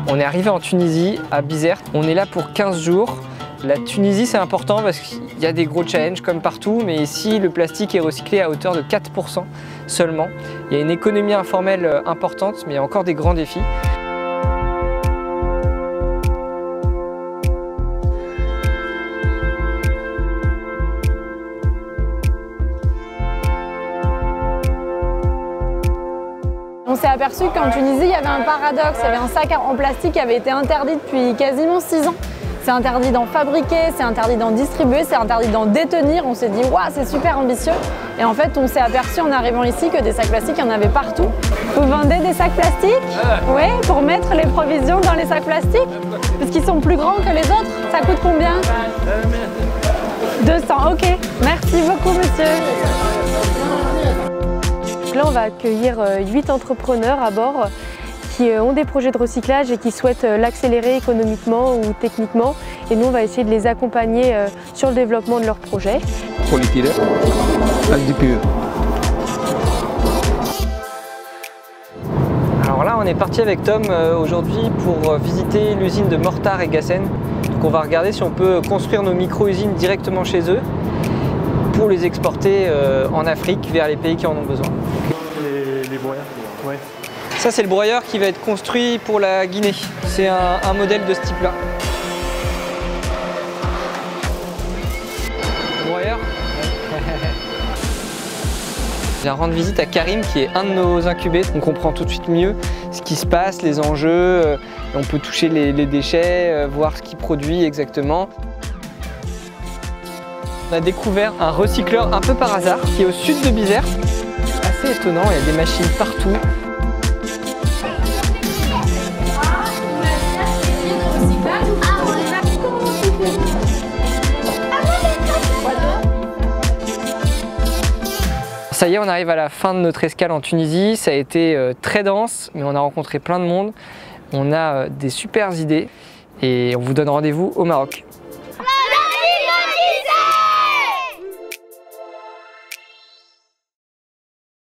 On est arrivé en Tunisie, à Bizerte. On est là pour 15 jours. La Tunisie, c'est important parce qu'il y a des gros challenges comme partout, mais ici, le plastique est recyclé à hauteur de 4% seulement. Il y a une économie informelle importante, mais il y a encore des grands défis. On s'est aperçu qu'en Tunisie, il y avait un paradoxe. Il y avait un sac en plastique qui avait été interdit depuis quasiment 6 ans. C'est interdit d'en fabriquer, c'est interdit d'en distribuer, c'est interdit d'en détenir. On s'est dit, waouh, c'est super ambitieux. Et en fait, on s'est aperçu en arrivant ici que des sacs plastiques, il y en avait partout. Vous vendez des sacs plastiques? Oui, pour mettre les provisions dans les sacs plastiques? Parce qu'ils sont plus grands que les autres. Ça coûte combien? 200, ok. Merci beaucoup, monsieur. Là, on va accueillir 8 entrepreneurs à bord qui ont des projets de recyclage et qui souhaitent l'accélérer économiquement ou techniquement. Et nous, on va essayer de les accompagner sur le développement de leurs projets. Alors là, on est parti avec Tom aujourd'hui pour visiter l'usine de Mortar et Gassen. Donc on va regarder si on peut construire nos micro-usines directement chez eux pour les exporter en Afrique vers les pays qui en ont besoin. Les broyeurs, ouais. Ça, c'est le broyeur qui va être construit pour la Guinée. C'est un modèle de ce type-là. Broyeur. Je viens rendre visite à Karim, qui est un de nos incubés. On comprend tout de suite mieux ce qui se passe, les enjeux. On peut toucher les déchets, voir ce qu'il produit exactement. On a découvert un recycleur un peu par hasard qui est au sud de Bizerte. Assez étonnant, il y a des machines partout. Ça y est, on arrive à la fin de notre escale en Tunisie. Ça a été très dense, mais on a rencontré plein de monde. On a des super idées et on vous donne rendez-vous au Maroc.